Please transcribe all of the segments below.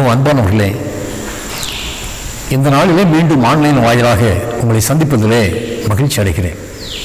மிகவும் அன்பானவர்களே, இந்த நாளிலே மீண்டும் ஆன்லைன் வாயிலாக உங்களை சந்திப்பதிலே மகிழ்ச்சி அடைகிறேன்.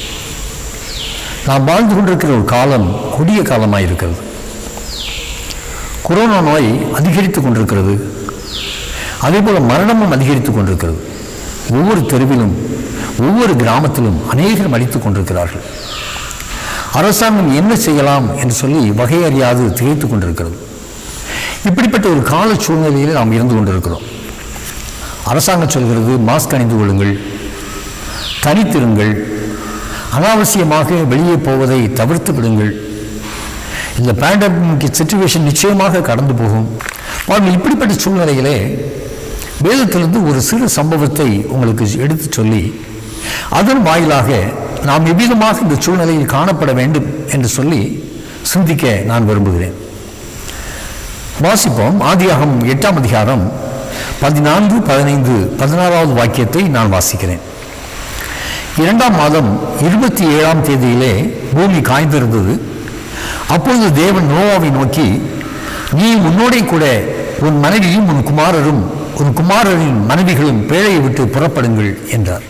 நாம் வாழ்ந்து கொண்டிருக்கிற ஒரு காலம் கொடிய காலமாக இருக்கிறது. கொரோனா நோய் அதிகரித்து கொண்டிருக்கிறது. அதேபோல் மரணமும் அதிகரித்து கொண்டிருக்கிறது. ஒவ்வொரு தெருவிலும் ஒவ்வொரு கிராமத்திலும் அநேகர் மடித்துக் கொண்டிருக்கிறார்கள். அரசாங்கம் என்ன செய்யலாம் என்று சொல்லி வகையறியாது திகைத்துக் கொண்டிருக்கிறது. இப்படிப்பட்ட ஒரு கால சூழ்நிலையில் நாம் இருந்து கொண்டிருக்கிறோம். அரசாங்கம் சொல்கிறது, மாஸ்க் அணிந்து கொள்ளுங்கள், தனித்திருங்கள், அனாவசியமாக வெளியே போவதை தவிர்த்து விடுங்கள், இந்த பேண்டமிக் சிச்சுவேஷன் நிச்சயமாக கடந்து போகும். இப்படிப்பட்ட சூழ்நிலையிலே வேதத்திலிருந்து ஒரு சிறு சம்பவத்தை உங்களுக்கு எடுத்து சொல்லி அதன் வாயிலாக நாம் எவ்விதமாக இந்த சூழ்நிலையில் காணப்பட வேண்டும் என்று சொல்லி சிந்திக்க நான் விரும்புகிறேன். வாசிப்போம். ஆதியாகமம் 8ஆம் அதிகாரம் 14, 15, 16வது வாக்கியத்தை நான் வாசிக்கிறேன். 2ஆம் மாதம் 27ஆம் தேதியிலே பூமி காய்ந்திருந்தது. அப்பொழுது தேவன் நோவாவை நோக்கி, நீ உன்னோடே கூட உன் மனைவியும் உன் குமாரரும் உன் குமாரரின் மனைவிகளும் பேழையை விட்டு புறப்படுங்கள் என்றார்.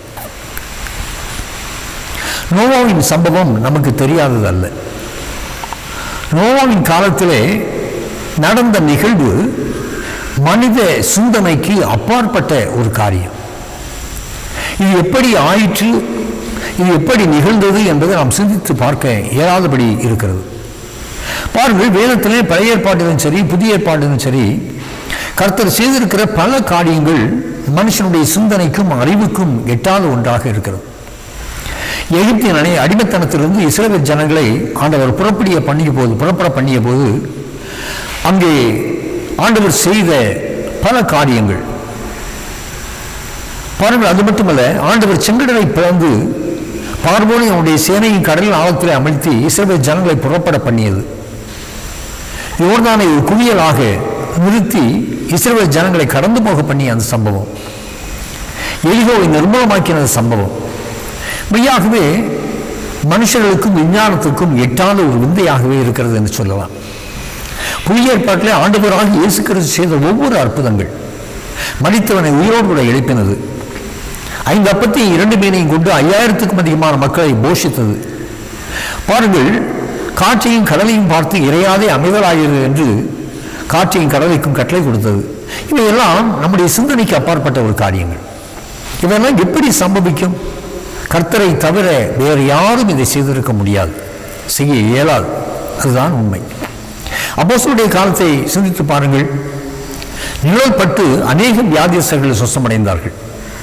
நோவாவின் சம்பவம் நமக்கு தெரியாதது அல்ல. நோவாவின் காலத்திலே நடந்த நிகழ்வு மனித சிந்தனைக்கு அப்பாற்பட்ட ஒரு காரியம். இது எப்படி ஆயிற்று, இது எப்படி நிகழ்ந்தது என்பதை நாம் சிந்தித்து பார்க்க இயலாதபடி இருக்கிறது. பாருங்கள், வேதத்திலே பழைய ஏற்பாட்டிலும் சரி புதிய ஏற்பாட்டிலும் சரி கர்த்தர் செய்திருக்கிற பல காரியங்கள் மனுஷனுடைய சிந்தனைக்கும் அறிவுக்கும் எட்டாத ஒன்றாக இருக்கிறது. எகிப்தின் அடிமைத்தனத்திலிருந்து இஸ்ரவேல் ஜனங்களை ஆண்டவர் புறப்பட பண்ணிய போது அங்கே ஆண்டவர் செய்த பல காரியங்கள் பாருங்கள். அது மட்டுமல்ல, ஆண்டவர் செங்கடலை பிளந்து பார்வோனை அவனுடைய சேனையின் கடலின் ஆழத்திலே அமழ்த்தி இஸ்ரவேல் ஜனங்களை புறப்பட பண்ணியது. யோர்தானை ஒரு குவியலாக நிறுத்தி இஸ்ரவேல் ஜனங்களை கடந்து போக பண்ணிய அந்த சம்பவம், எரிகோவை நிர்மூலமாக்கின சம்பவம் மெய்யாகவே மனுஷர்களுக்கும் விஞ்ஞானத்துக்கும் எட்டாத ஒரு விந்தையாகவே இருக்கிறது என்று சொல்லலாம். புதிய ஏற்பாட்டிலே ஆண்டவராக இயேசு கிறிஸ்து செய்த ஒவ்வொரு அற்புதங்கள், மரித்தவனை உயிரோடு கூட எழுப்பினது, 5 அப்பத்தையும் 2 மீனையும் கொண்டு 5000க்கும் அதிகமான மக்களை போஷித்தது. பாருங்கள், காற்றையும் கடலையும் பார்த்து இறையாதே அமைதலாகிறது என்று காற்றையும் கடலைக்கும் கட்டளை கொடுத்தது. இவையெல்லாம் நம்முடைய சிந்தனைக்கு அப்பாற்பட்ட ஒரு காரியங்கள். இவையெல்லாம் எப்படி சம்பவிக்கும்? கர்த்தரை தவிர வேறு யாரும் இதை செய்திருக்க முடியாது, செய்ய இயலாது. அதுதான் உண்மை. அப்போஸ்தலருடைய காலத்தை சிந்தித்து பாருங்கள். நிழல் பட்டு அநேக வியாதியஸ்தர்கள் சுத்தமடைந்தார்கள்.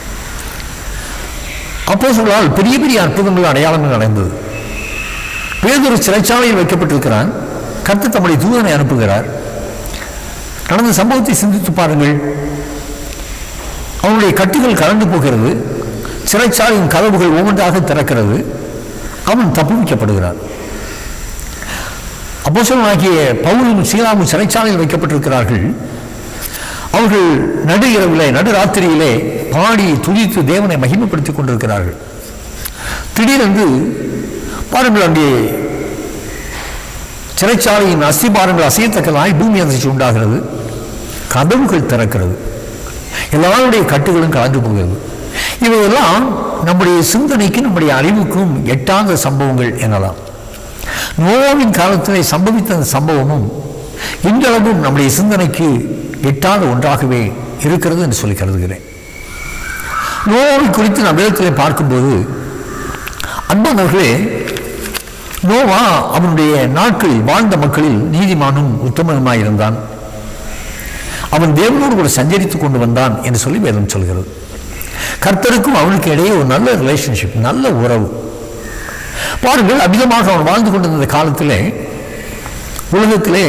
அப்போஸ்தலர்களால் பெரிய பெரிய அற்புதங்கள் அடையாளங்கள் நடந்தது. பேதுரு சிறைச்சாலையில் வைக்கப்பட்டிருக்கிறான். கர்த்தர் தம்முடைய தூதனை அனுப்புகிறார். நடந்த சம்பவத்தை சிந்தித்து பாருங்கள். அவனுடைய கட்டுகள் கலந்து போகிறது. சிறைச்சாலையின் கதவுகள் ஒவ்வொன்றாக திறக்கிறது. அவன் தப்புவிக்கப்படுகிறான். அப்போஸ்தலனாகிய பவுலும் சீலாவும் சிறைச்சாலையில் வைக்கப்பட்டிருக்கிறார்கள். அவர்கள் நடு இரவிலே நடுராத்திரியிலே பாடி துதித்து தேவனை மகிமைப்படுத்திக் கொண்டிருக்கிறார்கள். திடீரென்று பாருங்கள், அங்கே சிறைச்சாலையின் அஸ்திபாரங்கள் அசையத்தக்கதாய் பூமி அதிர்ச்சி உண்டாகிறது. கதவுகள் திறக்கிறது. எல்லாருடைய கட்டுகளும் கலந்து போகிறது. இவையெல்லாம் நம்முடைய சிந்தனைக்கும் நம்முடைய அறிவுக்கும் எட்டாத சம்பவங்கள் எனலாம். நோவாவின் காலத்திலே சம்பவித்த சம்பவமும் இன்றளவும் நம்முடைய சிந்தனைக்கு எட்டாத ஒன்றாகவே இருக்கிறது என்று சொல்லி கருதுகிறேன். நோவாவை குறித்து நாம் வேதத்திலே பார்க்கும்போது, அன்பானவர்களே, நோவா அவனுடைய நாட்களில் வாழ்ந்த மக்களில் நீதிமானும் உத்தமனுமாயிருந்தான். அவன் தேவனோடு கூட சஞ்சரித்துக் கொண்டு வந்தான் என்று சொல்லி வேதம் சொல்கிறது. கர்த்தருக்கும் அவனுக்கு இடையே ஒரு நல்ல ரிலேஷன்ஷிப், நல்ல உறவு. பாருங்கள், அமிதமாக அவன் வாழ்ந்து கொண்டிருந்த காலத்திலே உலகத்திலே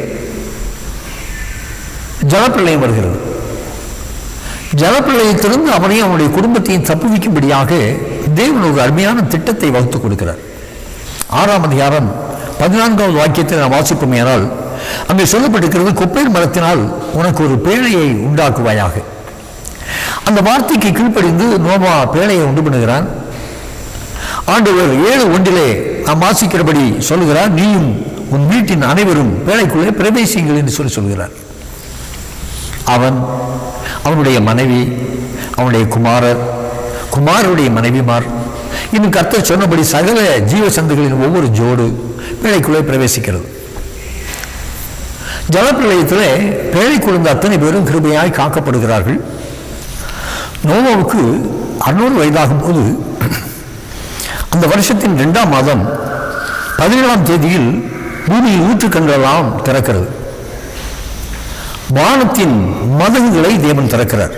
ஜலப்பிரளயம் வருகிறது. ஜலப்பிரளயத்திலிருந்து அவனையும் அவனுடைய குடும்பத்தையும் தப்புவிக்கும்படியாக தேவன் ஒரு அருமையான திட்டத்தை வகுத்துக் கொடுக்கிறார். 6ஆம் அதிகாரம் 14வது வாக்கியத்தை நாம் வாசிப்போமேயானால் அங்கே சொல்லப்பட்டிருக்கிறது, கொப்பேர் மரத்தினால் உனக்கு ஒரு பேழையை உண்டாக்குவாயாக. அந்த வார்த்தைக்கு கீழ்ப்படிந்து நோவா பேழையை உண்டு பண்ணுகிறான். ஆண்டவர் 7:1 நாம் வாசிக்கிறபடி சொல்லுகிறார், நீயும் உன் வீட்டின் அனைவரும் பேழைக்குள்ளே பிரவேசிங்கள் என்று சொல்லுகிறார். அவன், அவனுடைய மனைவி, அவனுடைய குமாரர், குமாரருடைய மனைவிமார், இன்னும் கர்த்தர் சொன்னபடி சகல ஜீவ சந்துகளின் ஒவ்வொரு ஜோடு பேழைக்குள்ளே பிரவேசிக்கிறது. ஜலப்பிரளயத்திலே பேழை குழந்த அத்தனை பேரும் கிருபையாய் காக்கப்படுகிறார்கள். நோவாவுக்கு 600 வயதாகும் போது அந்த வருஷத்தின் 2ஆம் மாதம் 17ஆம் தேதியில் பூமியில் ஊற்றுக்கண்களெல்லாம் திறக்கிறது. வானத்தின் மதகுகளை தேவன் திறக்கிறார்.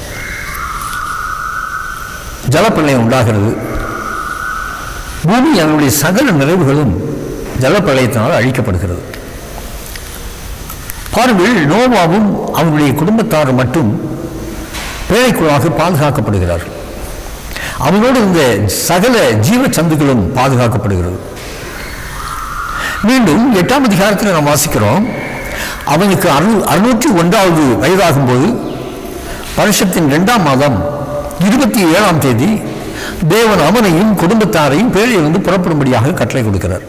ஜலப்பிரளயம் உண்டாகிறது. பூமி அதனுடைய சகல நிறைவுகளும் ஜலப்பிரளயத்தினால் அழிக்கப்படுகிறது. பாருங்கள், நோவாவும் அவனுடைய குடும்பத்தார் மட்டும் பேழைக்குள்ளாக பாதுகாக்கப்படுகிறார்கள். அவனோடு இந்த சகல ஜீவ சந்துகளும் பாதுகாக்கப்படுகிறது. மீண்டும் 8ஆம் அதிகாரத்தில் நாம் வாசிக்கிறோம், அவனுக்கு 601வது வயதாகும் போது வருஷத்தின் 2ஆம் மாதம் 27ஆம் தேதி தேவன் அவனையும் குடும்பத்தாரையும் பேழையிலிருந்து புறப்படும்படியாக கட்டளை கொடுக்கிறார்.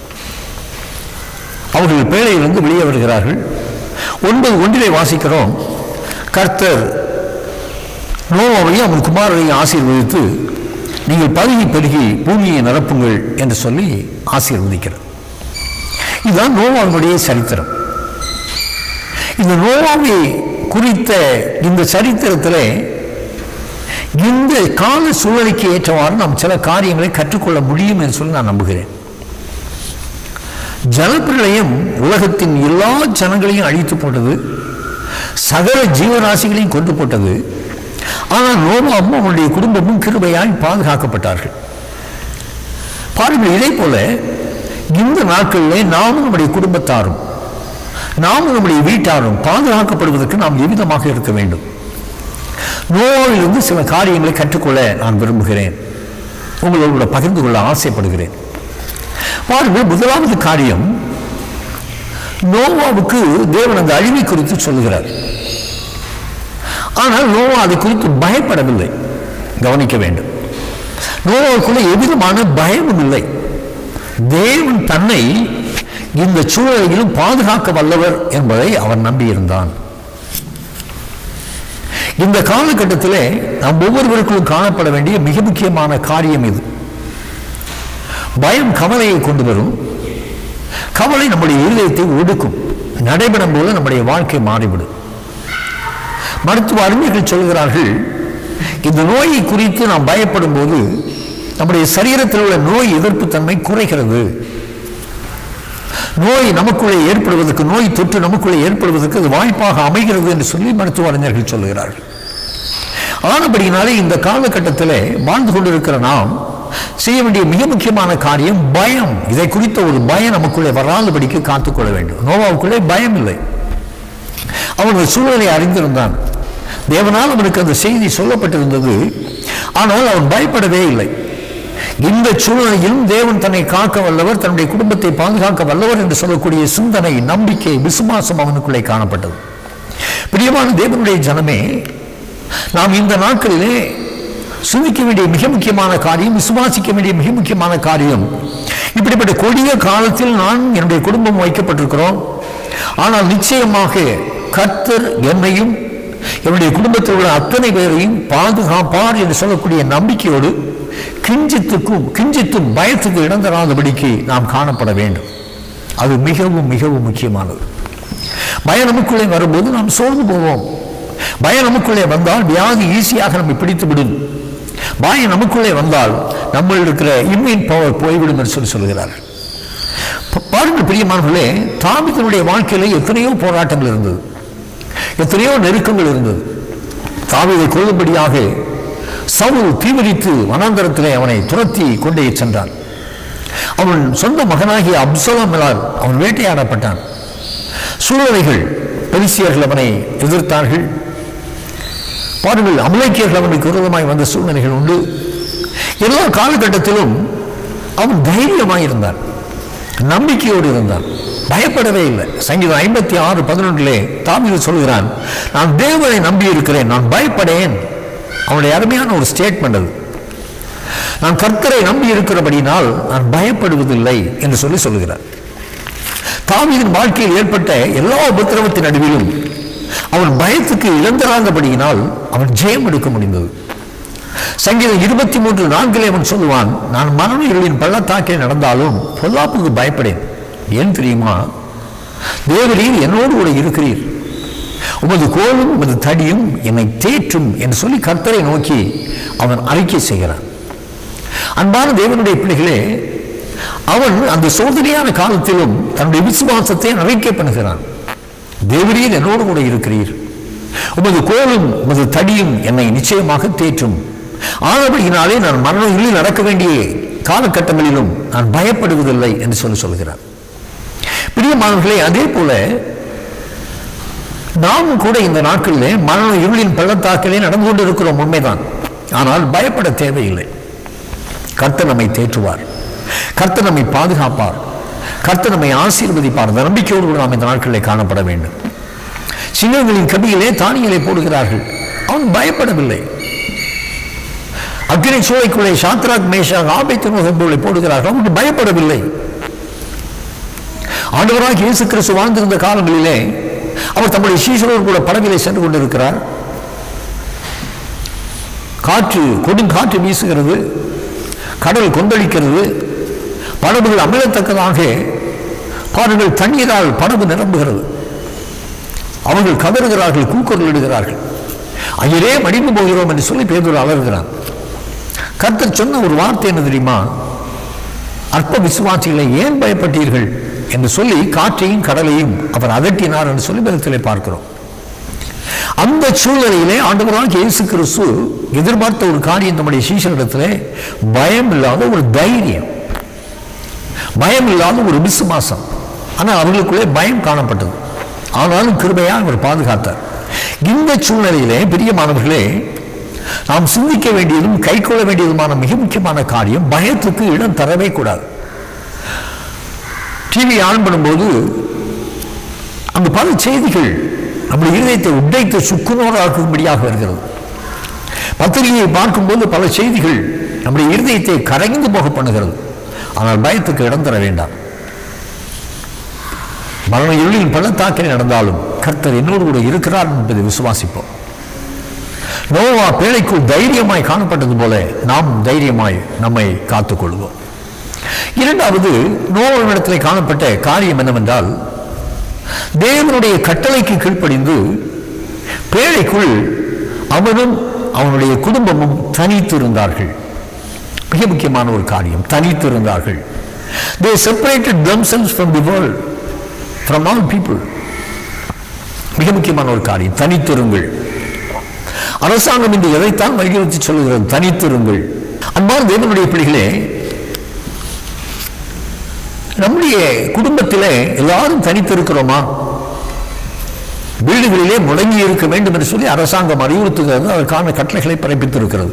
அவர்கள் பேழையிலிருந்து வெளியே வருகிறார்கள். 9:1 வாசிக்கிறோம், கர்த்தர் நோவாவையும் அவன் குமாரரையும் ஆசீர்வதித்து, நீங்கள் பருகி பெருகி பூமியை நிரப்புங்கள் என்று சொல்லி ஆசீர்வதிக்கிறார். இதுதான் நோவாவினுடைய சரித்திரம். இந்த நோவாவை குறித்த இந்த சரித்திரத்தில் இந்த கால சூழலுக்கு ஏற்றவாறு நாம் சில காரியங்களை கற்றுக்கொள்ள முடியும் என்று சொல்லி நான் நம்புகிறேன். ஜலப்பிரளயம் உலகத்தின் எல்லா ஜனங்களையும் அழித்து போட்டது, சகல ஜீவராசிகளையும் கொண்டு போட்டது. ஆனால் நோவாவும் அவனுடைய குடும்பமும் கிருபையால் பாதுகாக்கப்பட்டார்கள். பாருங்கள், இதே போல இந்த நாட்களிலே நாமும் நம்முடைய குடும்பத்தாரும் நாமும் நம்முடைய வீட்டாரும் பாதுகாக்கப்படுவதற்கு நாம் எவ்விதமாக இருக்க வேண்டும். நோவாவிலிருந்து சில காரியங்களை கற்றுக்கொள்ள நான் விரும்புகிறேன், உங்களோட பகிர்ந்து கொள்ள ஆசைப்படுகிறேன். பாருங்கள், முதலாவது காரியம், நோவாவுக்கு தேவன் அந்த அழிவை குறித்து சொல்லுகிறார். ஆனால் நோவா அதை குறித்து பயப்படவில்லை. கவனிக்க வேண்டும், நோவாவுக்குள்ள எவ்விதமான பயமும் இல்லை. தேவன் தன்னை இந்த சூழலிலும் பாதுகாக்க வல்லவர் என்பதை அவன் நம்பியிருந்தான். இந்த காலகட்டத்திலே நாம் ஒவ்வொருவருக்கும் காணப்பட வேண்டிய மிக முக்கியமான காரியம் இது. பயம் கவலையை கொண்டு வரும். கவலை நம்முடைய இருதயத்தை ஒடுக்கும். நடைபெறும் போது நம்முடைய வாழ்க்கை மாறிவிடும். மருத்துவ அறிஞர்கள் சொல்கிறார்கள், இந்த நோயை குறித்து நாம் பயப்படும் போது நம்முடைய சரீரத்தில் உள்ள நோய் எதிர்ப்பு தன்மை குறைகிறது. நோய் நமக்குள்ளே ஏற்படுவதற்கு, நோய் தொற்று நமக்குள்ளே ஏற்படுவதற்கு அது வாய்ப்பாக அமைகிறது என்று சொல்லி மருத்துவ அறிஞர்கள் சொல்லுகிறார்கள். ஆனபடியினாலே இந்த காலகட்டத்தில் வாழ்ந்து கொண்டிருக்கிற நாம் செய்ய வேண்டிய மிக முக்கியமான காரியம் பயம். இதை குறித்த ஒரு பயம் நமக்குள்ளே வராதபடிக்கு காத்துக்கொள்ள வேண்டும். நோவாவுக்குள்ளே பயம் இல்லை. அவன் ஒரு சூழலை அறிந்திருந்தான். தேவனால் அவனுக்கு அந்த செய்தி சொல்லப்பட்டிருந்தது. ஆனால் அவன் பயப்படவே இல்லை. இந்த சூழ்நிலையிலும் தேவன் தன்னை காக்க வல்லவர், தன்னுடைய குடும்பத்தை பாதுகாக்க வல்லவர் என்று சொல்லக்கூடிய சிந்தனை, நம்பிக்கை, விசுவாசம் அவனுக்குள்ளே காணப்பட்டது. பிரியமான தேவனுடைய ஜனமே, நாம் இந்த நாட்களிலே சிந்திக்க வேண்டிய மிக முக்கியமான காரியம், விசுவாசிக்க வேண்டிய மிக முக்கியமான காரியம், இப்படிப்பட்ட கொடிய காலத்தில் நான் என்னுடைய குடும்பம் வைக்கப்பட்டிருக்கிறோம். ஆனால் நிச்சயமாக கர்த்தர் என்னையும் என்னுடைய குடும்பத்தில் உள்ள அத்தனை பேரையும் பாதுகாப்பார் என்று சொல்லக்கூடிய நம்பிக்கையோடு கிஞ்சித்தும் பயத்துக்கு இடம் தராதபடிக்கு நாம் காணப்பட வேண்டும். அது மிகவும் மிகவும் முக்கியமானது. பயம் நமக்குள்ளே வரும்போது நாம் சோர்ந்து போவோம். பயம் நமக்குள்ளே வந்தால் வியாதி ஈஸியாக நம்மை பிடித்து விடும். பயம் நமக்குள்ளே வந்தால் நம்ம இருக்கிற இம்யூன் பவர் போய்விடும் என்று சொல்கிறார்கள். பாருங்கள் பிரியமானவர்களே, தாவீதுடைய வாழ்க்கையிலே எத்தனையோ போராட்டங்கள் இருந்தது, எத்தனையோ நெருக்கங்கள் இருந்தது. தாவீதை கொல்லும்படியாக சவுல் தீவிரித்து வனாந்தரத்திலே அவனை துரத்தி கொண்டே சென்றான். அவன் சொந்த மகனாகிய அப்சலோமால் அவன் வேட்டையாடப்பட்டான். சூழ்நிலைகள், பெலிஸ்தியர்கள் அவனை எதிர்த்தார்கள். பாருங்கள், அமலேக்கியர்கள் அவனுக்கு விரோதமாய் வந்த சூழ்நிலைகள் உண்டு. எல்லா காலகட்டத்திலும் அவன் தைரியமாயிருந்தான், நம்பிக்கையோடு இருந்தான், பயப்படவே இல்லை. சங்கீதம் 56:11 தாவீது சொல்கிறான், நான் தேவனை நம்பி இருக்கிறேன், நான் பயப்படேன். அவனுடைய அருமையான ஒரு ஸ்டேட்மெண்ட் அது. நான் கர்த்தரை நம்பி இருக்கிறபடினால் நான் பயப்படுவதில்லை என்று சொல்லுகிறார். தாவீதின் வாழ்க்கையில் ஏற்பட்ட எல்லா உபத்திரவத்தின் நடுவிலும் அவன் பயத்துக்கு இழந்தராதபடியினால் அவன் ஜெயம் எடுக்க முடிந்தது. சங்கீதம் 23:4 அவன் சொல்லுவான், நான் மரண இருளின் பள்ளத்தாக்கே நடந்தாலும் பொல்லாப்புக்கு பயப்படேன். ஏன் தெரியுமா? தேவரீர் என்னோடு கூட இருக்கிறீர், உமது கோலும் உமது தடியும் என்னை தேற்றும் என்று சொல்லி கர்த்தரை நோக்கி அவன் அறிக்கை செய்கிறான். அன்பான தேவனுடைய பிள்ளைகளே, அவன் அந்த சோதனையான காலத்திலும் தன்னுடைய விசுவாசத்தை அறிக்கை பண்ணுகிறான். தேவரீர் என்னோடு கூட இருக்கிறீர், உமது கோலும் உமது தடியும் என்னை நிச்சயமாக தேற்றும். ஆனபடியினாலே நான் மரண இருளில் நடக்க வேண்டிய காலகட்டங்களிலும் நான் பயப்படுவதில்லை என்று சொல்கிறார். பிரியமானவர்களே, அதே போல நாமும் கூட இந்த நாட்களிலே மரண இருளின் பள்ளத்தாக்கிலே நடந்து கொண்டிருக்கிறோம், உண்மைதான். ஆனால் பயப்பட தேவையில்லை. கர்த்தர் நம்மை தேற்றுவார், கர்த்தர் நம்மை பாதுகாப்பார், கர்த்தர் நம்மை ஆசீர்வதிப்பார். அந்த நம்பிக்கையோடு கூட நாம் இந்த நாட்களிலே காணப்பட வேண்டும். சிங்கங்களின் கபியிலே தானியலை போடுகிறார்கள், அவன் பயப்படவில்லை. அக்கினி சூளைக்குள்ளே சாத்ராக் மேஷாக் ஆபேத்நேகோவை போடுகிறார்கள், அவனுக்கு பயப்படவில்லை. ஆண்டவராக இயேசு கிறிஸ்து வாழ்ந்திருந்த காலங்களிலே அவர் தம்முடைய சீஷரோடு கூட படகிலே சென்று கொண்டிருக்கிறார். கொடுங்காற்று வீசுகிறது, கடல் கொந்தளிக்கிறது, படகுகள் அமிழத்தக்கதாக பாருங்கள், தண்ணீரால் படகு நிரம்புகிறது. அவர்கள் கதறுகிறார்கள், கூக்குரல் இடுகிறார்கள், ஐயரே மடிந்து போகிறோம் என்று சொல்லி பேதுரு அலறுகிறான். கர்த்தர் சொன்ன ஒரு வார்த்தை என்ன தெரியுமா? அற்ப விசுவாசிகளை ஏன் பயப்பட்டீர்கள் என்று சொல்லி காற்றையும் கடலையும் அவர் அதட்டினார் என்று சொல்லி வேதத்திலே பார்க்கிறோம். அந்த சூழ்நிலையிலே ஆண்டவராகிய இயேசு கிறிஸ்து எதிர்பார்த்த ஒரு காரியம் நம்முடைய சீஷரிடத்திலே பயம் இல்லாத ஒரு தைரியம், பயம் இல்லாத ஒரு விசுவாசம். ஆனால் அவர்களுக்குள்ளே பயம் காணப்பட்டது. ஆனாலும் கிருபையாக அவர் பாதுகாத்தார். இந்த சூழ்நிலையிலே பிரியமானவர்களே, நாம் சிந்திக்க வேண்டியதும் கை கொள்ள வேண்டியதுமான மிக முக்கியமான காரியம், பயத்துக்கு இடம் தரவே கூடாது. டிவி ஆன் பண்ணும்போது அந்த பல செய்திகள் நம்முடைய இருதயத்தை உடைத்து சுக்குநூறாக்கும்படியாக வருகிறது. பத்திரிகையை பார்க்கும்போது பல செய்திகள் நம்முடைய இருதயத்தை கரைந்து போக பண்ணுகிறது. ஆனால் பயத்துக்கு இடம் தர வேண்டாம். மரண இருளின் பள்ளத்தாக்கில் நடந்தாலும் கர்த்தர் என்னோடு கூட இருக்கிறார் என்பதை விசுவாசிப்போம். நோவா பேழைக்குள் தைரியமாய் காணப்பட்டது போல நாம் தைரியமாய் நம்மை காத்துக் கொள்வோம். இரண்டாவது, நோவாவிடத்திலே காணப்பட்ட காரியம் என்னவென்றால், தேவனுடைய கட்டளைக்கு கீழ்ப்படிந்து பேழைக்குள் அவனும் அவனுடைய குடும்பமும் தனித்திருந்தார்கள். மிக முக்கியமான ஒரு காரியம், தனித்திருந்தார்கள். They separated themselves from the world, from all people. மிக முக்கியமான ஒரு காரியம், தனித்திருங்கள். அரசாங்கம் இன்று எதைத்தான் வலியுறுத்தி சொல்லுகிறது? தனித்திருங்கள். அன்பான தேவனுடைய பிள்ளைகளே, நம்முடைய குடும்பத்திலே எல்லாரும் தனித்திருக்கிறோமா? வீடுகளிலே முடங்கி இருக்க வேண்டும் என்று சொல்லி அரசாங்கம் அறிவுறுத்துகிறது, அதற்கான கட்டளைகளை பிறப்பித்திருக்கிறது.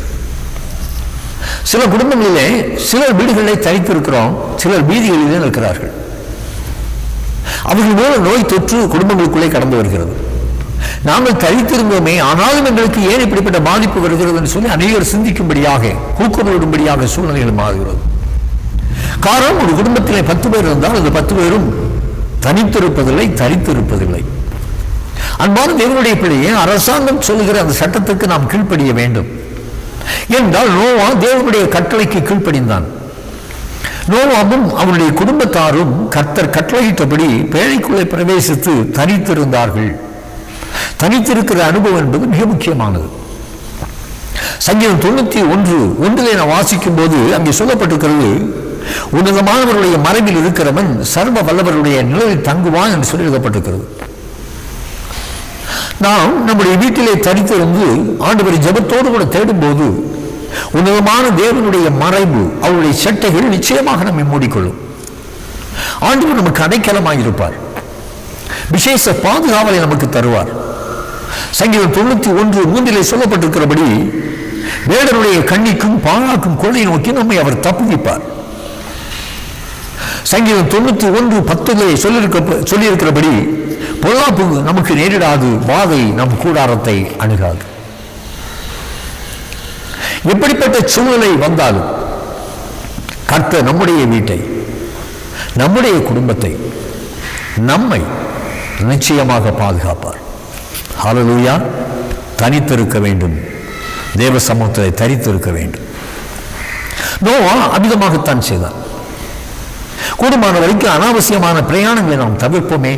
சில குடும்பங்களிலே சிலர் வீடுகளிலே தனித்திருக்கிறோம், சிலர் வீதிகளிலே இருக்கிறார்கள். அவர்கள் மூலம் நோய் தொற்று குடும்பங்களுக்குள்ளே கடந்து வருகிறது. நாங்கள் தனித்திருந்தோமே, ஆனாலும் எங்களுக்கு ஏன் இப்படிப்பட்ட பாதிப்பு வருகிறது என்று சொல்லி அநேகர் சிந்திக்கும்படியாக, கூக்குரலிடும்படியாக சூழ்நிலைகள் மாறுகிறது. காரணம், ஒரு குடும்பத்திலே 10 பேர் இருந்தால் அந்த 10 பேரும் தனித்திருப்பதில்லை, தனித்திருப்பதில்லை. அன்பான தேவனுடைய பிள்ளையே, அரசாங்கம் சொல்லுகிற அந்த சட்டத்துக்கு நாம் கீழ்ப்படிய வேண்டும். என்றால் நோவா தேவனுடைய கட்டளைக்கு கீழ்ப்படிந்தான். நோவாவும் அவருடைய குடும்பத்தாரும் கர்த்தர் கட்டளையிட்டபடி பேழைக்குள்ளே பிரவேசித்து தனித்திருந்தார்கள். தனித்திருக்கிற அனுபவம் என்பது மிக முக்கியமானது. சங்கீதம் 91:1 நான் வாசிக்கும் போது அங்கே சொல்லப்பட்டிருக்கிறது, உன்னதமானவருடைய மறைவில் இருக்கிறவன் சர்வ வல்லவருடைய நிழலில் தங்குவான் என்று சொல்லி எழுதப்பட்டிருக்கிறது. நாம் நம்முடைய வீட்டிலே தனித்திருந்து ஆண்டவரை ஜெபத்தோடு கூட தேடும்போது உன்னதமான தேவனுடைய மறைவு, அவருடைய சட்டைகள் நிச்சயமாக நம்மை மூடிக்கொள்ளும். ஆண்டவர் நமக்கு அடைக்கலமாக இருப்பார், விசேஷ பாதுகாவலை நமக்கு தருவார். சங்கீதம் 91:3 சொல்லப்பட்டிருக்கிறபடி வேடனுடைய கண்ணிக்கும் பாழாக்கும் கொள்ளை நோக்கி நம்மை அவர் தப்புவிப்பார். சங்கீதம் 91:10 சொல்லியிருக்கிறபடி பொல்லாப்பு நமக்கு நேரிடாது, வாதை நம் கூடாரத்தை அணுகாது. எப்படிப்பட்ட சூழ்நிலை வந்தாலும் கர்த்தர் நம்முடைய வீட்டை, நம்முடைய குடும்பத்தை, நம்மை நிச்சயமாக பாதுகாப்பார். ஹல்லேலூயா. தனித்திருக்க வேண்டும், தேவ சமூகத்தை தரித்திருக்க வேண்டும். நோவா அமிதமாகத்தான் செய்தார். கூடுமான வரைக்கும் அனாவசியமான பிரயாணங்களை நாம் தவிர்ப்போமே.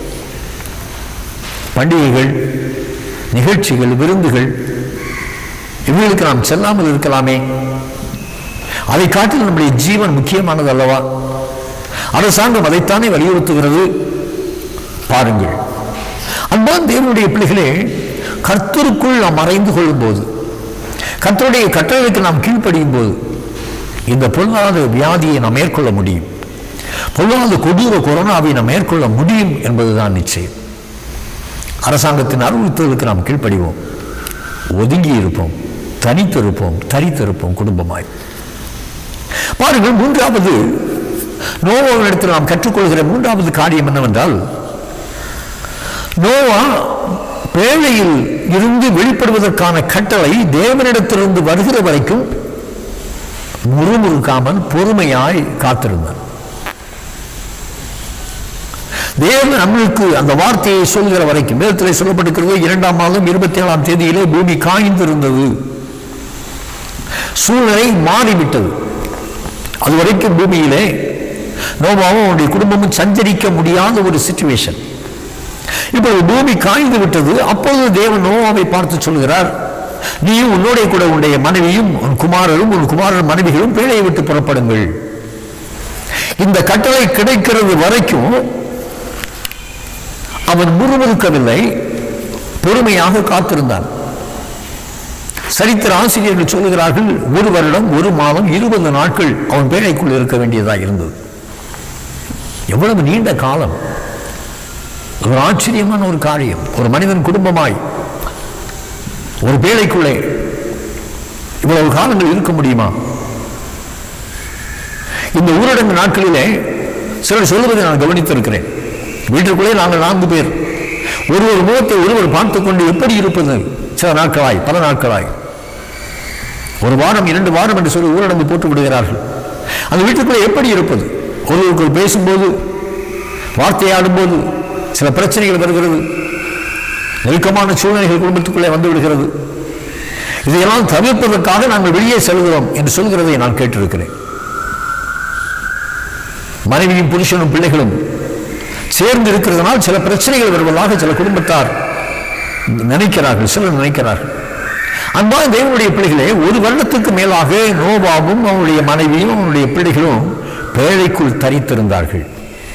பண்டிகைகள், நிகழ்ச்சிகள், விருந்துகள் இவர்களுக்கு நாம் செல்லாமல் இருக்கலாமே. அதை காட்டில் நம்முடைய ஜீவன் முக்கியமானது அல்லவா? அரசாங்கம் அதைத்தானே வலியுறுத்துகிறது. பாருங்கள், அன்பான தேவனுடைய பிள்ளைகளே, கர்த்தருக்குள் நாம் மறைந்து கொள்ளும் போது, கர்த்தருடைய கட்டளைக்கு நாம் கீழ்ப்படியும் போது இந்த பொல்லாத வியாதியை நாம் மேற்கொள்ள முடியும். பொல்லாத கொடூர கொரோனாவை நாம் மேற்கொள்ள முடியும் என்பதுதான் நிச்சயம். அரசாங்கத்தின் அறிவுறுத்தலுக்கு நாம் கீழ்ப்படிவோம், ஒதுங்கி இருப்போம், தனித்திருப்போம், தரித்திருப்போம் குடும்பமாய். பாருங்கள், மூன்றாவது நோவாவிடத்தில் நாம் கற்றுக்கொள்கிற மூன்றாவது காரியம் என்னவென்றால், நோவா பேழையில் இருந்து வெளிப்படுவதற்கான கட்டளை தேவனிடத்திலிருந்து வருகிற வரைக்கும் முறுமுறுக்காமல் பொறுமையாய் காத்திருந்தார். தேவன் நம்மளுக்கு அந்த வார்த்தையை சொல்கிற வரைக்கும், வேதத்திலே சொல்லப்பட்டிருக்கிறது, 2ஆம் மாதம் 27ஆம் தேதியிலே பூமி காய்ந்திருந்தது. சூழ்நிலை மாறிவிட்டது. அதுவரைக்கும் பூமியிலே நோவாவும் அவனுடைய குடும்பமும் சஞ்சரிக்க முடியாத ஒரு சிச்சுவேஷன். இப்பொழுது பூமி காய்ந்து விட்டது. அப்பொழுது தேவன் நோவாவை பார்த்து சொல்கிறார், நீயும் உன்னோட கூட உன்னுடைய மனைவியும் உன் குமாரரும் உன் குமாரர் மனைவிகளும் பேழையை விட்டு புறப்படுங்கள். இந்த கட்டளை கிடைக்கிறது வரைக்கும் அவன் முறுமுறுக்கவில்லை, பொறுமையாக காத்திருந்தான். சரித்திர ஆசிரியர்கள் சொல்லுகிறார்கள், 1 வருடம் 1 மாதம் 20 நாட்கள் அவன் பேழைக்குள் இருக்க வேண்டியதாக இருந்தது. எவ்வளவு நீண்ட காலம்! ஒரு ஆச்சரியமான ஒரு காரியம். ஒரு மனிதன் குடும்பமாய் ஒரு பேழைக்குள்ளே இவ்வளவு காலங்கள் இருக்க முடியுமா? இந்த ஊரடங்கு நாட்களிலே சிலர் சொல்லுவதை நான் கவனித்திருக்கிறேன். வீட்டிற்குள்ளே நாங்கள் 4 பேர் ஒருவர் முகத்தை ஒருவர் பார்த்துக் கொண்டு எப்படி இருப்பது? சில நாட்களாய், பல நாட்களாய், 1 வாரம் 2 வாரம் என்று சொல்லி ஊரடங்கு போட்டு விடுகிறார்கள். அந்த வீட்டுக்குள்ளே எப்படி இருப்பது? ஒருவருக்கு பேசும்போது, வார்த்தையாடும் போது சில பிரச்சனைகள் வருகிறது, நெருக்கமான சூழ்நிலைகள் குடும்பத்துக்குள்ளே வந்து விடுகிறது. இதையெல்லாம் தவிர்ப்பதற்காக நாங்கள் வெளியே செல்கிறோம் என்று சொல்கிறதை நான் கேட்டிருக்கிறேன். மனைவியும் புருஷனும் பிள்ளைகளும் சேர்ந்து இருக்கிறதுனால் சில பிரச்சனைகள் வருவதாக சில குடும்பத்தார் நினைக்கிறார்கள், சிலர் நினைக்கிறார்கள். அன்பான தேவனுடைய பிள்ளைகளே, 1 வருடத்துக்கு மேலாக நோவாவும் அவனுடைய மனைவியும் அவனுடைய பிள்ளைகளும் பேழைக்குள் தரித்திருந்தார்கள்.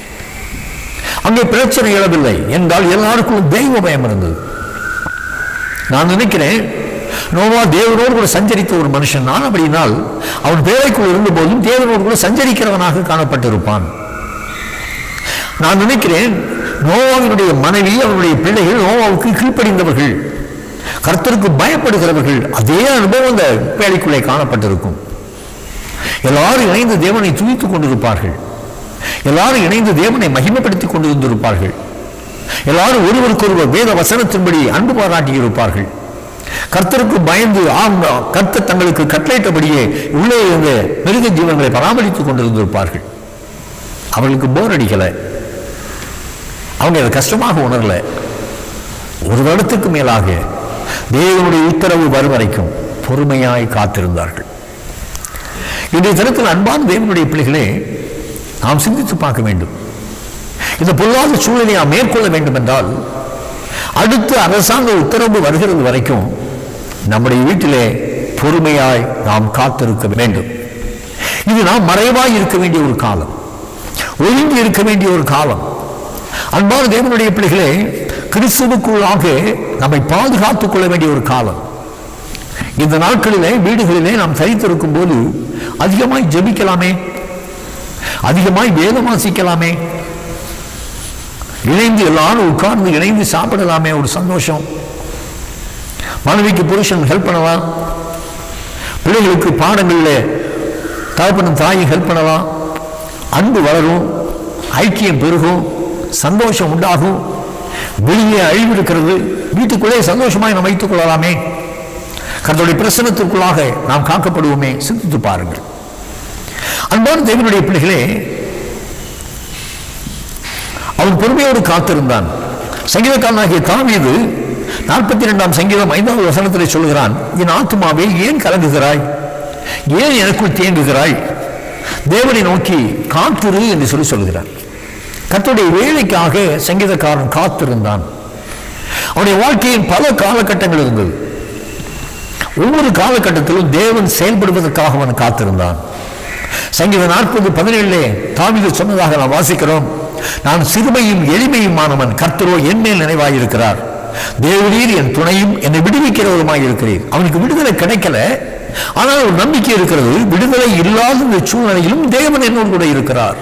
அங்கே பிரச்சனை எழவில்லை என்றால் எல்லாருக்கும் தெய்வ பயம் இருந்தது. நான் நினைக்கிறேன், நோவா தேவனோடு கூட சஞ்சரித்த ஒரு மனுஷன் நான். அப்படினால் அவன் பேழைக்குள் இருந்த போதும் தேவனோடு கூட சஞ்சரிக்கிறவனாக காணப்பட்டிருப்பான். நான் நினைக்கிறேன், நோவாவினுடைய மனைவி அவனுடைய பிள்ளைகள் நோவாவுக்கு கீழ்ப்படிந்தவர்கள், கர்த்தருக்கு பயப்படுகிறவர்கள். அதே அனுபவம் அந்த பேழைக்குள்ளே காணப்பட்டிருக்கும். எல்லாரும் இணைந்து தேவனை துதித்துக் கொண்டிருப்பார்கள். எல்லாரும் இணைந்து தேவனை மகிமைப்படுத்திக் கொண்டிருந்திருப்பார்கள். எல்லாரும் ஒருவருக்கொருவர் வேத வசனத்தின்படி அன்பு பாராட்டி இருப்பார்கள். கர்த்தருக்கு பயந்து கர்த்தர் தங்களுக்கு கட்டளையிட்டபடியே உள்ளே இருந்த மிருக ஜீவன்களை பராமரித்துக் கொண்டிருந்திருப்பார்கள். அவர்களுக்கு போர் அடிக்கல, அவங்க அதை கஷ்டமாக உணரல. 1 வருடத்துக்கு மேலாக தேவனுடைய உத்தரவு வரும் வரைக்கும் பொறுமையாய் காத்திருந்தார்கள். இன்றைய தினத்தில் அன்பான தேவனுடைய பிள்ளைகளே, நாம் சிந்தித்து பார்க்க வேண்டும். இந்த பொல்லாத சூழ்நிலையை நாம் மேற்கொள்ள வேண்டும் என்றால், அடுத்து அரசாங்க உத்தரவு வருகிறது வரைக்கும் நம்முடைய வீட்டிலே பொறுமையாய் நாம் காத்திருக்க வேண்டும். இது நாம் மறைவாய் இருக்க வேண்டிய ஒரு காலம், ஒழுங்கி இருக்க வேண்டிய ஒரு காலம். அன்பான தேவனுடைய பிள்ளைகளே, கிறிஸ்துவுக்குள்ளாக நம்மை பாதுகாத்துக் கொள்ள வேண்டிய ஒரு காலம். இந்த நாட்களிலே வீடுகளிலே நாம் தரித்திருக்கும் போது அதிகமாய் ஜெபிக்கலாமே, அதிகமாய் வேதம் வாசிக்கலாமே, இணைந்து எல்லாரும் உட்கார்ந்து இணைந்து சாப்பிடலாமே, ஒரு சந்தோஷம். மனைவிக்கு புருஷன் ஹெல்ப் பண்ணலாம், பிள்ளைகளுக்கு பாடங்களில் தகப்பனும் தாயும் ஹெல்ப் பண்ணலாம். அன்பு வளரும், ஐக்கியம் பெருகும், சந்தோஷம் உண்டாகும். வெளியே அழிவு இருக்கிறது, வீட்டுக்குள்ளே சந்தோஷமாய் நாம் வைத்துக் கொள்ளலாமே. கர்த்தருடைய பிரசன்னத்திற்குள்ளாக நாம் காக்கப்படுவோமே. சிந்தித்து பாருங்கள். அன்பான தேவனுடைய பிள்ளைகளே, அவன் பொறுமையோடு காத்திருந்தான். சங்கீதக்காரனாகிய தாவீது 42ஆம் சங்கீதம் 5வது வசனத்திலே சொல்கிறான், என் ஆத்துமாவே ஏன் கலங்குகிறாய், ஏன் எனக்குள் தேங்குகிறாய், தேவனை நோக்கி காத்திரு என்று சொல்கிறார். கர்த்தருடைய வேலைக்காக சங்கீதக்காரன் காத்திருந்தான். அவனுடைய வாழ்க்கையின் பல காலகட்டங்கள் இருந்தது. ஒவ்வொரு காலகட்டத்திலும் தேவன் செயல்படுவதற்காக அவன் காத்திருந்தான். சங்கீதம் 40:17 தாவீது சொன்னதாக நாம் வாசிக்கிறோம், நான் சிறுமையும் எளிமையுமானவன், கர்த்தரோ என் மேல் நினைவாயிருக்கிறார், தேவரீர் என் துணையும் என்னை விடுவிக்கிறவருமாய் இருக்கிறீர். அவனுக்கு விடுதலை கிடைக்கல, ஆனால் ஒரு நம்பிக்கை இருக்கிறது, விடுதலை இல்லாத இந்த சூழ்நிலையிலும் தேவன் என்னோடு கூட இருக்கிறார்.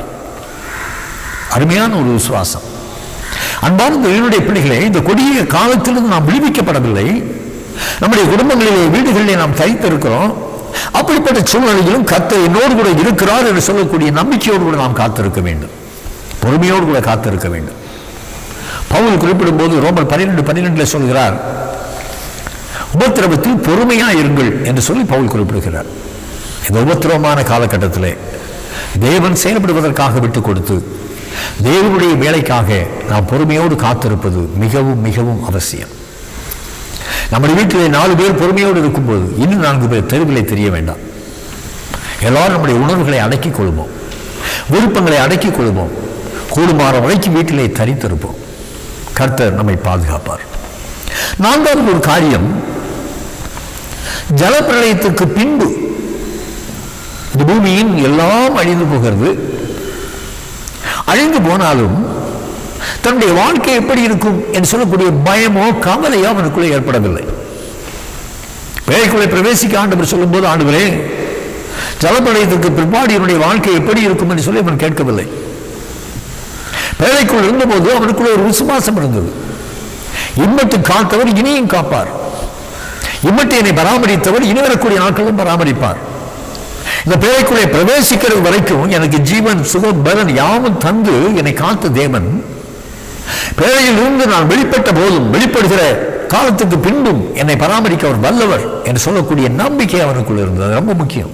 அருமையான ஒரு விசுவாசம். அன்பார்ந்த என்னுடைய பிள்ளைகளே, இந்த கொடிய காலத்திலிருந்து நாம் விடுவிக்கப்படவில்லை. நம்முடைய குடும்பங்களிலே, வீடுகளிலே நாம் தரித்திருக்கிறோம். அப்படிப்பட்ட சூழ்நிலையிலும் கர்த்தர் என்னோடு கூட இருக்கிறார் என்று சொல்லக்கூடிய நம்பிக்கையோடு கூட நாம் காத்திருக்க வேண்டும், பொறுமையோடு கூட காத்திருக்க வேண்டும். பவுல் குறிப்பிடும் போது ரோமர் 12:12 சொல்கிறார், உபத்திரவத்தில் பொறுமையா இருங்கள் என்று சொல்லி பவுல் குறிப்பிடுகிறார். இந்த உபத்திரவமான காலகட்டத்திலே தேவன் செயல்படுவதற்காக விட்டுக் கொடுத்து தேவனுடைய வேலைக்காக நாம் பொறுமையோடு காத்திருப்பது மிகவும் மிகவும் அவசியம். நம்முடைய வீட்டிலே 4 பேர் பொறுமையோடு இருக்கும்போது இன்னும் 4 பேர் தெருவிலே தெரிய வேண்டாம். எல்லாரும் நம்முடைய உணர்வுகளை அடக்கிக் கொள்வோம், விருப்பங்களை அடக்கிக் கொள்வோம், கூடுமாற வரைக்கும் வீட்டிலே தரித்திருப்போம். கர்த்தர் நம்மை பாதுகாப்பார். 4வது ஒரு காரியம், ஜலப்பிரளயத்துக்கு பின்பு இந்த பூமியின் எல்லாம் அழிந்து போகிறது. அழிந்து போனாலும் தன்னுடைய வாழ்க்கை எப்படி இருக்கும் என்று சொல்லக்கூடிய பயமோ கவலையோ அவனுக்குள்ளே ஏற்படவில்லை. பேழைக்குள்ளே பிரவேசிக்க ஆண்டவர் சொல்லும் போது, ஆண்டவரே ஜலப்பிரளயத்திற்கு பிற்பாடு என்னுடைய வாழ்க்கை எப்படி இருக்கும் என்று சொல்லி அவன் கேட்கவில்லை. பேழைக்குள் இருந்தபோது அவனுக்குள்ள ஒரு விசுவாசம் இருந்தது. இம்மட்டு காத்தவர் இனியும் காப்பார், இம்மட்டு என்னை பராமரித்தவர் இனி வரக்கூடிய நாட்களும் பராமரிப்பார். இந்த பேழைக்குள்ளே பிரவேசிக்கிறது வரைக்கும் எனக்கு ஜீவன் சுகம் பலன் யாவும் தந்து என்னை காத்த தேவன், பேழையில் இருந்து நான் வெளிப்பட்ட போதும் வெளிப்படுகிற காலத்துக்கு பின்பும் என்னை பராமரிக்க அவர் வல்லவர் என்று சொல்லக்கூடிய நம்பிக்கை அவனுக்குள்ள இருந்தது. ரொம்ப முக்கியம்.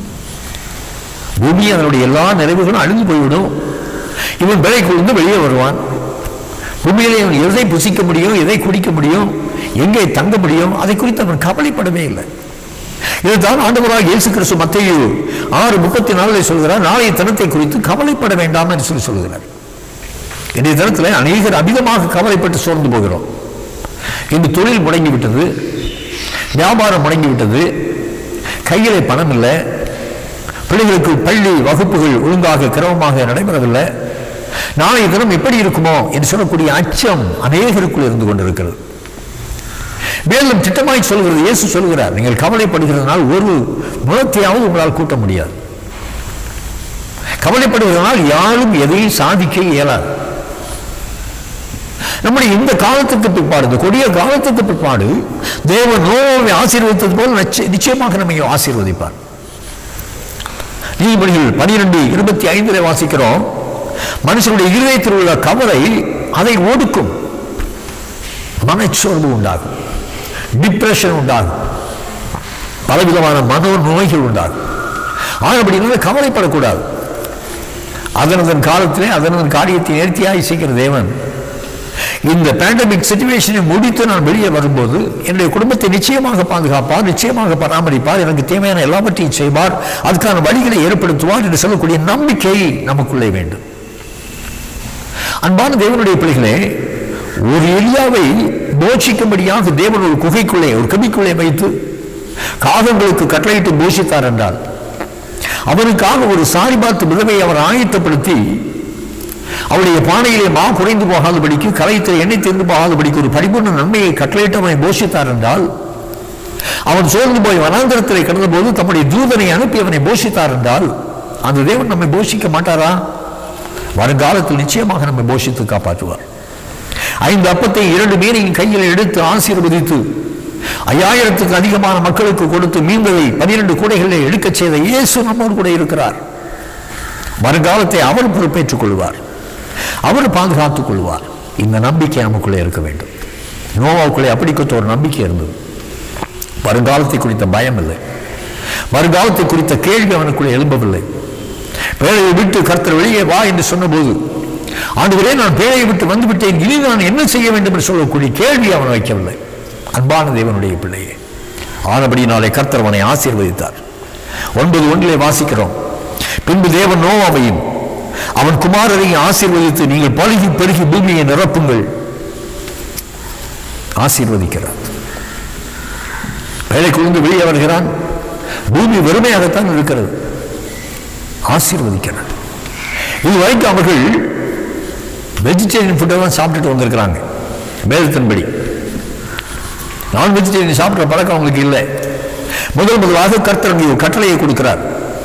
பூமி அதனுடைய எல்லா நிறைவுகளும் அழிந்து போய்விடும், இவன் பேழைக்குள்ளிருந்து வெளியே வருவான். பூமியிலே அவன் எதை புசிக்க முடியும், எதை குடிக்க முடியும், எங்கே தங்க முடியும், அதை குறித்து அவன் கவலைப்படவே இல்லை. இதுதான் ஆண்டவராக இயேசு கிறிஸ்து மத்தேயு 6:34 சொல்கிறார், நாளைய தினத்தை குறித்து கவலைப்பட வேண்டாம் என்று சொல்கிறார். இன்றைய தினத்தில் அநேகர் அதிகமாக கவலைப்பட்டு சோர்ந்து போகிறோம். இன்று தொழில் முடங்கிவிட்டது, வியாபாரம் முடங்கிவிட்டது, கையிலே பணம் இல்லை, பிள்ளைகளுக்கு பள்ளி வகுப்புகள் ஒழுங்காக கிரமமாக நடைபெறவில்லை, நாளைய தினம் எப்படி இருக்குமோ என்று சொல்லக்கூடிய அச்சம் அநேகருக்குள் இருந்து கொண்டிருக்கிறது. மேலும் திட்டமாய் சொல்கிறது, இயேசு சொல்கிறார், நீங்கள் கவலைப்படுகிறதுனால் ஒரு முழத்தையாவது உங்களால் கூட்ட முடியாது. கவலைப்படுவதனால் யாரும் எதையும் சாதிக்க இயலாது. நம்முடைய இந்த காலத்துக்கு பிற்பாடு, இந்த கொடிய காலத்துக்கு பிற்பாடு தேவன் நோவை ஆசீர்வதித்தது போல் நிச்சயமாக நம்மை ஆசீர்வதிப்பார். நீதிமொழிகள் 12:25 வாசிக்கிறோம், மனுஷனுடைய இருதயத்தில் உள்ள கவலை அதை ஒடுக்கும், மனச்சோர்வு உண்டாகும், டிப்ரெஷன் உண்டாகும், பலவிதமான மனோ நோய்கள் உண்டாகும். ஆனபடினால கவலைப்படக்கூடாது. அதனதன் காலத்திலே அதனதன் காரியத்தை நேர்த்தியாய் செய்கிற தேவன் இந்த பேண்டமிக் சிச்சுவேஷனை முடித்து நான் வெளியே வரும்போது என்னுடைய குடும்பத்தை நிச்சயமாக பாதுகாப்பார், நிச்சயமாக பராமரிப்பார், எனக்கு தேவையான எல்லாவற்றையும் செய்வார், அதுக்கான வழிகளை ஏற்படுத்துவார் என்று சொல்லக்கூடிய நம்பிக்கை நமக்குள்ளே வேண்டும். அன்பான தேவனுடைய பிள்ளைகளே, ஒரு எலியாவை போஷிக்கும்படியாக தேவன் ஒரு குகைக்குள்ளே, ஒரு கபிக்குள்ளே வைத்து காகங்களுக்கு கட்டளையிட்டு போஷித்தார் என்றால், அவனுக்காக ஒரு சாரிபாத்து விதவை அவர் ஆயத்தப்படுத்தி அவருடைய பானையிலே மா குறைந்து போகாதபடிக்கு, கலையத்தில் எண்ணெய் தீர்ந்து போகாதபடிக்கு ஒரு பரிபூர்ண நன்மையை கட்டளையிட்டு அவனை போஷித்தார் என்றால், அவன் சோர்ந்து போய் வனாந்தரத்திலே கிடந்த போது தம்முடைய தூதனை அனுப்பி அவனை போஷித்தார் என்றால், அந்த தேவன் நம்மை போஷிக்க மாட்டாரா? வருங்காலத்தில் நிச்சயமாக நம்மை போஷித்து காப்பாற்றுவார். 5 அப்பத்தை 2 மீனையும் கையில் எடுத்து ஆசீர்வதித்து 5000க்கு அதிகமான மக்களுக்கு கொடுத்து மீன்களை 12 கூடைகளில் எடுக்கச் செய்த இயேசு நம்மோடு கூட இருக்கிறார். வருங்காலத்தை அவர் பொறுப்பேற்றுக் கொள்வார், அவர் பாதுகாத்துக் கொள்வார். இந்த நம்பிக்கை நமக்குள்ளே இருக்க வேண்டும். நோவாவுக்குள்ளே அப்படிப்பட்ட ஒரு நம்பிக்கை இருந்தது. வருங்காலத்தை குறித்த பயம் இல்லை, வருங்காலத்தை குறித்த கேள்வி அவனுக்குள்ளே எழும்பவில்லை. பேழையை விட்டு கர்த்தர் வெளியே வா என்று சொன்னபோது ஆண்டவரே, நான் பேழையை விட்டு வந்துவிட்டேன், இனி நான் என்ன செய்ய வேண்டும் என்று சொல்லக்கூடிய கேள்வி அவன் வைக்கவில்லை. அன்பான தேவனுடைய பிள்ளையே, ஆனபடினாலே கர்த்தர் அவனை ஆசீர்வதித்தார். 9:1 வாசிக்கிறோம். பின்பு தேவன் நோவாவையும் அவன் குமாரரையும் ஆசீர்வதித்து, நீங்கள் பழுகி பெருகி பூமியை நிரப்புங்கள் ஆசீர்வதிக்கிறார். வேலைக்குழுந்து வெளியே வருகிறான். பூமி வெறுமையாகத்தான் இருக்கிறது. ஆசீர்வதிக்கிறார். இதுவரைக்கும் அவர்கள் வெஜிடேரியன் ஃபுட்டெல்லாம் சாப்பிட்டுட்டு வந்திருக்கிறாங்க. வேதத்தின்படி நான் வெஜிடேரியன் சாப்பிட்ற பழக்கம் அவங்களுக்கு இல்லை. முதலாக கர்த்தர் ஒரு கட்டளையை கொடுக்கிறார்.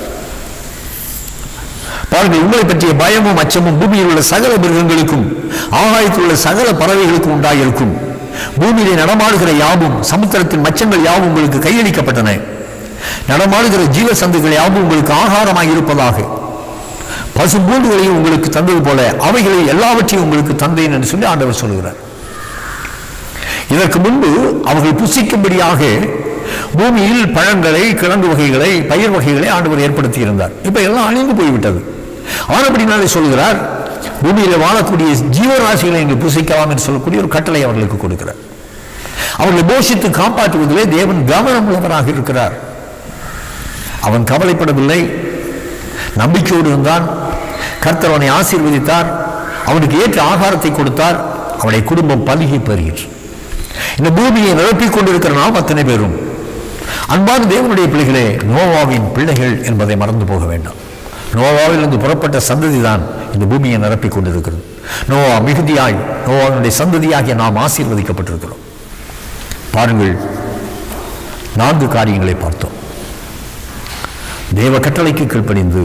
பாருங்கள், உங்களை பற்றிய பயமும் அச்சமும் பூமியில் உள்ள சகல மிருகங்களுக்கும் ஆகாயத்தில் உள்ள சகல பறவைகளுக்கும் உண்டாயிருக்கும். பூமியிலே நடமாடுகிற யாவும், சமுத்திரத்தின் மச்சங்கள் யாவும் உங்களுக்கு கையளிக்கப்பட்டன. நடமாடுகிற ஜீவ சந்துகள் யாவும் உங்களுக்கு ஆகாரமாக இருப்பதாக. பசும்பூண்டுகளையும் உங்களுக்கு தந்தது போல அவைகளை எல்லாவற்றையும் உங்களுக்கு தந்தேன் என்று சொல்லி ஆண்டவர் சொல்கிறார். இதற்கு முன்பு அவர்கள் புசிக்கும்படியாக பூமியில் பழங்களை, கிழங்கு வகைகளை, பயிர் வகைகளை ஆண்டவர் ஏற்படுத்தி இருந்தார். இப்ப எல்லாம் அழிந்து போய்விட்டது. ஆனபடினாலே சொல்கிறார், பூமியில வாழக்கூடிய ஜீவராசிகளை இங்கு புசிக்கலாம் என்று சொல்லக்கூடிய ஒரு கட்டளை அவர்களுக்கு கொடுக்கிறார். அவர்களை போஷித்து காப்பாற்றுவதிலே தேவன் கவனம் உள்ளவராக இருக்கிறார். அவன் கவலைப்படவில்லை, நம்பிக்கையோடு இருந்தான். கர்த்தர் அவனை ஆசீர்வதித்தார், அவனுக்கு ஏற்ற ஆகாரத்தை கொடுத்தார். அவனுடைய குடும்பம் பலுகி பெறுகிறது. இந்த பூமியை நிரப்பிக் கொண்டிருக்கிற நாம் அத்தனை பேரும் அன்பான தேவனுடைய பிள்ளைகளே, நோவாவின் பிள்ளைகள் என்பதை மறந்து போக வேண்டாம். நோவாவிலிருந்து புறப்பட்ட சந்ததி தான் இந்த பூமியை நிரப்பிக் கொண்டிருக்கிறது. நோவா மிகுதியாய், நோவாவினுடைய சந்ததியாகிய நாம் ஆசீர்வதிக்கப்பட்டிருக்கிறோம். பாருங்கள், 4 காரியங்களை பார்த்தோம். தேவ கட்டளைக்கு கீழ்ப்படிந்து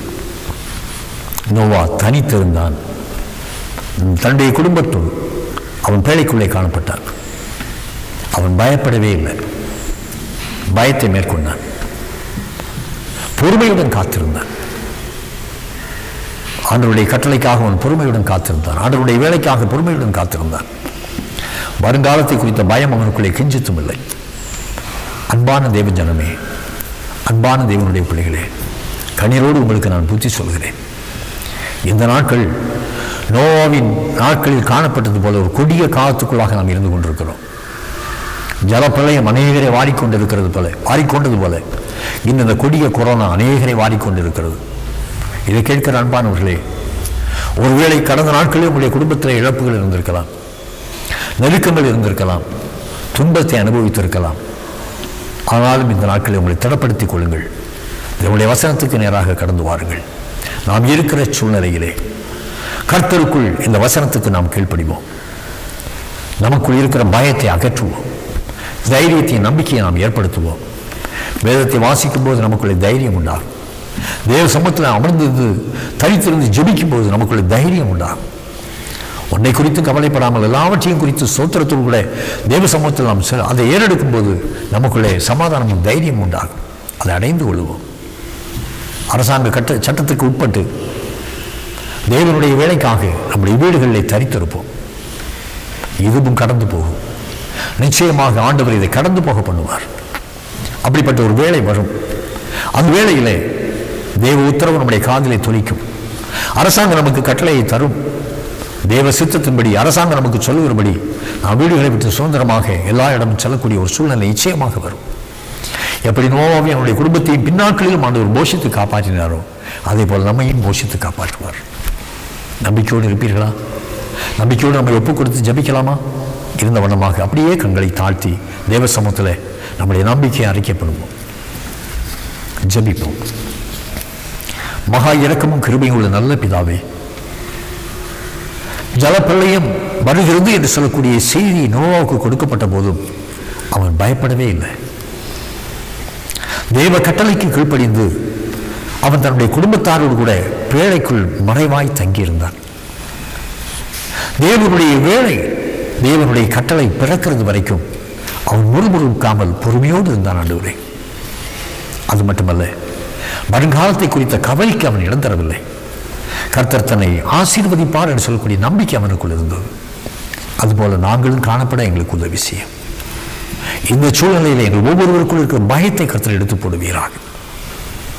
நோவா தனித்திருந்தான். தன்னுடைய குடும்பத்தோடு அவன் பேழைக்குள்ளே காணப்பட்டான். அவன் பயப்படவே இல்லை, பயத்தை மேற்கொண்டான். பொறுமையுடன் காத்திருந்தான். ஆண்டவருடைய கட்டளைக்காக அவன் பொறுமையுடன் காத்திருந்தான். ஆண்டவருடைய வேலைக்காக பொறுமையுடன் காத்திருந்தான். வருங்காலத்தை குறித்த பயம் அவனுக்குள்ளே கிஞ்சித்தும் இல்லை. அன்பான தேவ ஜனமே, அன்பான தேவனுடைய பிள்ளைகளே, கண்ணீரோடு உங்களுக்கு நான் புத்தி சொல்கிறேன். இந்த நாட்கள் நோவாவின் நாட்களில் காணப்பட்டது போல ஒரு கொடிய காலத்துக்குள்ளாக நாம் இருந்து கொண்டிருக்கிறோம். ஜலப்பிரளயம் அநேகரை வாரிக்கொண்டது போல இந்த கொடிய கொரோனா அநேகரை வாரிக்கொண்டிருக்கிறது. இதை கேட்கிற அன்பானவர்களே, ஒருவேளை கடந்த நாட்களில் உங்களுடைய குடும்பத்தில் இழப்புகள் இருந்திருக்கலாம், நெருக்கங்கள் இருந்திருக்கலாம், துன்பத்தை அனுபவித்திருக்கலாம். ஆனாலும் இந்த நாட்களை உங்களை திடப்படுத்திக் கொள்ளுங்கள். உங்களுடைய வசனத்துக்கு நேராக கடந்து வாருங்கள். நாம் இருக்கிற சூழ்நிலையிலே கர்த்தருக்குள் இந்த வசனத்துக்கு நாம் கீழ்ப்படிவோம். நமக்குள் இருக்கிற பயத்தை அகற்றுவோம். தைரியத்தை, நம்பிக்கையை நாம் ஏற்படுத்துவோம். வேதத்தை வாசிக்கும் போது நமக்குள்ளே தைரியம் உண்டாகும். தேவ சமூகத்தில் அமர்ந்து தனித்திருந்து ஜெபிக்கும் போது நமக்குள்ளே தைரியம் உண்டாகும். உன்னை குறித்து கவலைப்படாமல் எல்லாவற்றையும் குறித்து சோத்திரத்தோடு கூட தேவ சமூகத்தில் நாம் அதை ஏறெடுக்கும் போது நமக்குள்ளே சமாதானமும் தைரியம் உண்டாகும். அதை அடைந்து கொள்வோம். அரசாங்க சட்டத்துக்கு உட்பட்டு தேவனுடைய வேலைக்காக நம்முடைய வீடுகளிலே தரித்திருப்போம். இதுவும் கடந்து போகும். நிச்சயமாக ஆண்டவர் இதை கடந்து போக பண்ணுவார். அப்படிப்பட்ட ஒரு வேலை வரும். அந்த வேளையிலே தேவ உத்தரவு நம்முடைய காதிலே தொனிக்கும். அரசாங்கம் நமக்கு கட்டளையை தரும். தேவ சித்தத்தின்படி அரசாங்கம் நமக்கு சொல்லுகிறபடி நாம் வீடுகளை விட்டு சுதந்திரமாக எல்லா இடமும் செல்லக்கூடிய ஒரு சூழ்நிலை நிச்சயமாக வரும். எப்படி நோவாவை அவனுடைய குடும்பத்தையும் பின்னாட்களிலும் ஆண்டவர் போஷித்து காப்பாற்றினாரோ அதே போல் நம்மையும் போஷித்து காப்பாற்றுவார். நம்பிக்கையோடு இருப்பீர்களா? நம்பிக்கையோடு நம்ம ஒப்பு கொடுத்து ஜபிக்கலாமா? இருந்த வண்ணமாக அப்படியே கண்களை தாழ்த்தி தேவ சமூகத்தில் நம்முடைய நம்பிக்கையை அறிக்கைப்படுவோம். ஜபிப்போம். மகா இரக்கமும் கிருபையும் உள்ள நல்ல பிதாவே, ஜலப்பிரளயம் வருகிறது என்று சொல்லக்கூடிய செய்தி நோவாவுக்கு கொடுக்கப்பட்ட போதும் அவன் பயப்படவே இல்லை. தேவ கட்டளைக்கு கீழ்ப்படிந்து அவன் தன்னுடைய குடும்பத்தாரோடு கூட பேழைக்குள் மறைவாய் தங்கியிருந்தான். தேவனுடைய வேலை, தேவனுடைய கட்டளை பிறக்கிறது வரைக்கும் அவன் முறுமுறுக்காமல் பொறுமையோடு இருந்தான். ஆண்டவரே, அது மட்டுமல்ல, வருங்காலத்தை குறித்த கவலைக்கு அவன் இடம் தரவில்லை. கர்த்தர் தன்னை ஆசீர்வதிப்பார் என்று சொல்லக்கூடிய நம்பிக்கை அவனுக்குள் இருந்தது. அதுபோல நாங்களும் காணப்பட எங்களுக்கு உதவி செய்யும். இந்த சூழ்நிலையில் எங்கள் ஒவ்வொருவருக்குள் இருக்கிற பயத்தை கர்த்தர் எடுத்து போடுவீராக.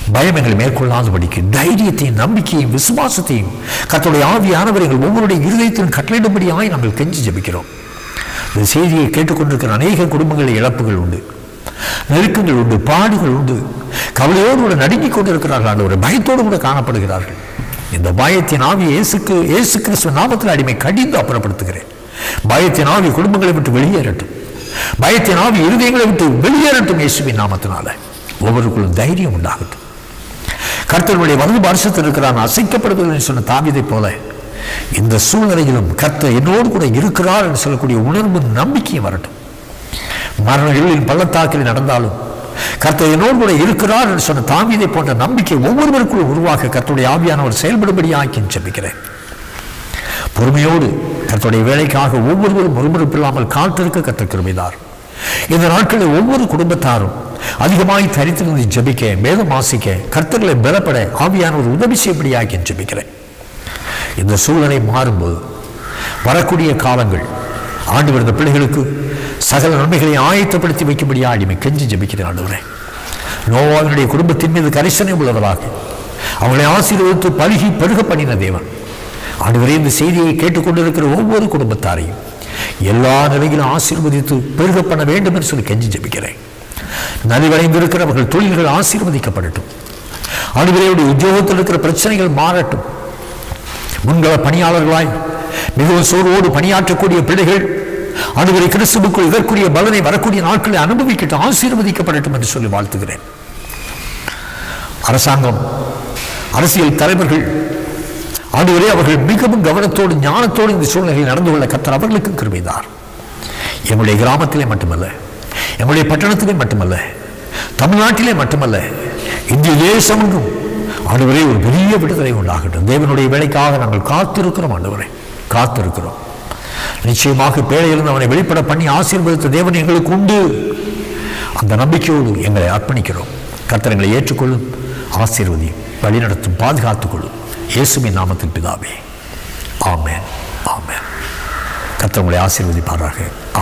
பயம் எங்களை மேற்கொள்ளாதபடிக்கு தைரியத்தையும் நம்பிக்கையும் விசுவாசத்தையும் கர்த்தருடைய ஆவியானவர் எங்கள் ஒவ்வொருடைய இருதயத்திலும் கட்டளையிடும்படியாய் நாங்கள் கெஞ்சி ஜெபிக்கிறோம். இந்த செய்தியை கேட்டுக்கொண்டிருக்கிற அநேக குடும்பங்களில் இழப்புகள் உண்டு, நெருக்கங்கள் உண்டு, பாடுகள் உண்டு. கவலையோடு கூட நடுங்கிக் கொண்டிருக்கிறார்கள், ஒரு பயத்தோடு கூட காணப்படுகிறார்கள். இந்த பயத்தின் ஆவியை இயேசு கிறிஸ்துவின் நாமத்தில் அடிமை கடிந்து அப்புறப்படுத்துகிறேன். பயத்தின் ஆவி குடும்பங்களை விட்டு வெளியேறட்டும், பயத்தின் ஆவி இருதயங்களை விட்டு வெளியேறட்டும். இயேசுவின் நாமத்தினால ஒவ்வொருக்குள்ளும் தைரியம் உண்டாகட்டும். கர்த்தருடைய வலது பார்சத்தில் இருக்கிறான் அசைக்கப்படுவதில்லை சொன்ன தாவீதை போல இந்த சூழ்நிலையிலும் கர்த்தர் என்னோடு கூட இருக்கிறார் என்று சொல்லக்கூடிய உணர்வு நம்பிக்கையும் வரட்டும். மரண இருளின் பள்ளத்தாக்கில் நடந்தாலும் கர்த்தர் என்னோடு கூட இருக்கிறார் என்று சொன்ன தாவீதை போன்ற நம்பிக்கை ஒவ்வொருவருக்குள் உருவாக கர்த்தருடைய ஆவியானவர் செயல்படும்படியாக்கி ஜெபிக்கிறேன். பொறுமையோடு கர்த்தருடைய வேலைக்காக ஒவ்வொருவரும் முறுமுறுப்பில்லாமல் காத்திருக்க கர்த்தர் கிருபைதார். இந்த நாட்களில் ஒவ்வொரு குடும்பத்தாரும் அதிகமாய் தரித்திருந்து ஜெபிக்க, வேதம் வாசிக்க, கர்த்தர்களை பலப்பட ஆவியானவர் உதவி செய்யப்படியாக்கி ஜெபிக்கிறேன். இந்த சூழ்நிலை மாறும்போது வரக்கூடிய காலங்கள் ஆண்டவர் இந்த பிள்ளைகளுக்கு சகல நன்மைகளை ஆயத்தப்படுத்தி வைக்கும்படியா அடிமை கெஞ்சி ஜெபிக்கிறேன். ஆண்டவரே, நோவாவினுடைய குடும்பத்தின் மீது கரிசனை உள்ளவராக அவங்களை ஆசீர்வதித்து பழுகி பெருக பண்ணின தேவன் ஆண்டவரே, இந்த செய்தியை கேட்டுக்கொண்டிருக்கிற ஒவ்வொரு குடும்பத்தாரையும் எல்லா நிலையிலும் ஆசீர்வதித்து பெருக பண்ண வேண்டும் என்று சொல்லி கெஞ்சி ஜெபிக்கிறேன். நலிவடைந்திருக்கிறவர்கள் தொழில்கள் ஆசீர்வதிக்கப்படட்டும். ஆண்டவரே, உத்தியோகத்தில் இருக்கிற பிரச்சனைகள் மாறட்டும். முன்கள பணியாளர்களாய் மிகவும் சோர்வோடு பணியாற்றக்கூடிய பிள்ளைகள் ஆண்டவரே கிறிஸ்துவுக்குள் இதற்குரிய பலனை வரக்கூடிய நாட்களை அனுபவிக்கட்டும், ஆசீர்வதிக்கப்படட்டும் என்று சொல்லி வாழ்த்துகிறேன். அரசாங்கம், அரசியல் தலைவர்கள் ஆண்டவரே, அவர்கள் மிகவும் கவனத்தோடு ஞானத்தோடு இந்த சூழ்நிலையில் நடந்து கொள்ள கர்த்தர் அவர்களுக்கு கிருபைதார். எங்களுடைய கிராமத்திலே மட்டுமல்ல, எங்களுடைய பட்டணத்திலே மட்டுமல்ல, தமிழ்நாட்டிலே மட்டுமல்ல, இந்திய தேசமெங்கும் ஆண்டவரே ஒரு பெரிய விடுதலை உண்டாகட்டும். தேவனுடைய வேலைக்காக நாங்கள் காத்திருக்கிறோம். ஆண்டவரே, காத்திருக்கிறோம். நிச்சயமாக பேழையிலிருந்து அவனை வெளிப்பட பண்ணி ஆசீர்வதித்த தேவன் எங்களுக்கு உண்டு. அந்த நம்பிக்கையோடு எங்களை அர்ப்பணிக்கிறோம். கர்த்தர் எங்களை ஏற்றுக்கொள்ளும், ஆசீர்வதியும், வழிநடத்தும், பாதுகாத்துக் கொள்ளும். இயேசுவின் நாமத்தில் பிதாவே, ஆமென், ஆமென். கர்த்தர் உங்களை ஆசீர்வதிப்பாராக.